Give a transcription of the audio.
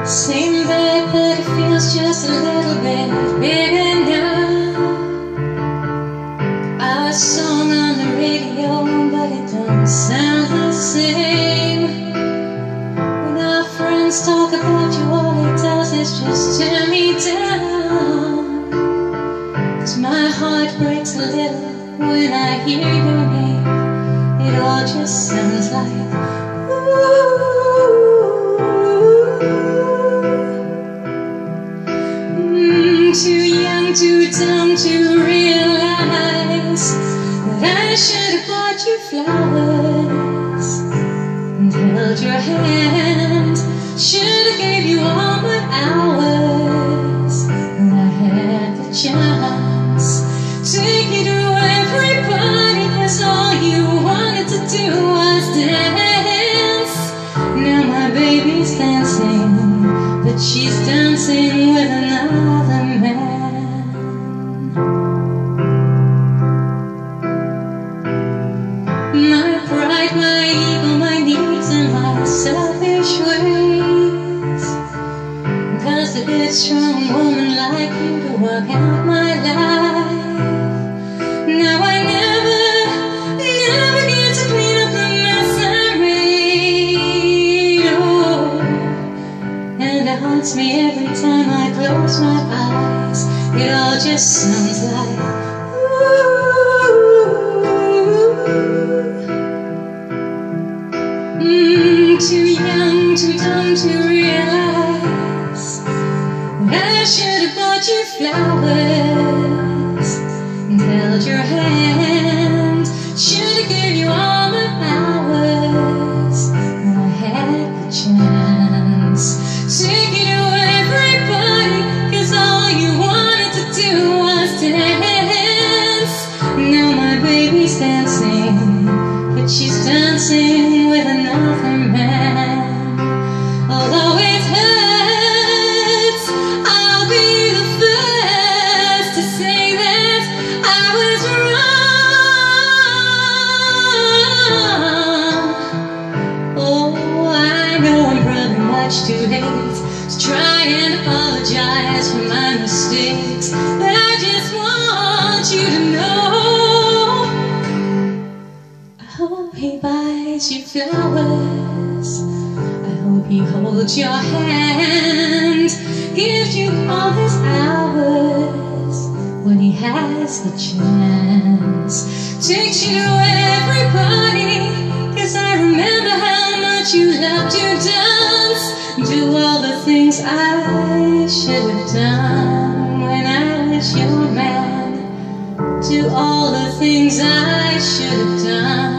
Same bed, but it feels just a little bit bigger now. Our song on the radio, but it don't sound the same. When our friends talk about you, all it does is just tear me down. 'Cause my heart breaks a little when I hear your name. It all just sounds like too young, too dumb to realize that I should have bought you flowers and held your hand. Should have gave you all my hours when I had the chance. Take you to everybody, 'cause all you wanted to do was dance. Now my baby's dancing, but she's dancing with another man. My pride, my ego, my needs, and my selfish ways caused a good, strong woman like you to work out my life. Now I never get to clean up the mess I made. Oh, and it haunts me every time I close my eyes. It all just sounds like too young, too dumb to realize that I should have bought you flowers and held your hand. Should have given you all my hours when I had the chance. Take you to everybody, 'cause all you wanted to do was dance. Now my baby's dancing, but she's dancing with another man. Although it hurts, I'll be the first to say that I was wrong. Oh, I know I'm probably much too late to try and apologize for my mistakes, but I just want you to know I hope he buys you flowers. I hope he holds your hand, gives you all his hours when he has the chance. Takes you to everybody, 'cause I remember how much you loved to dance. Do all the things I should have done when I was your man. Do all the things I should have done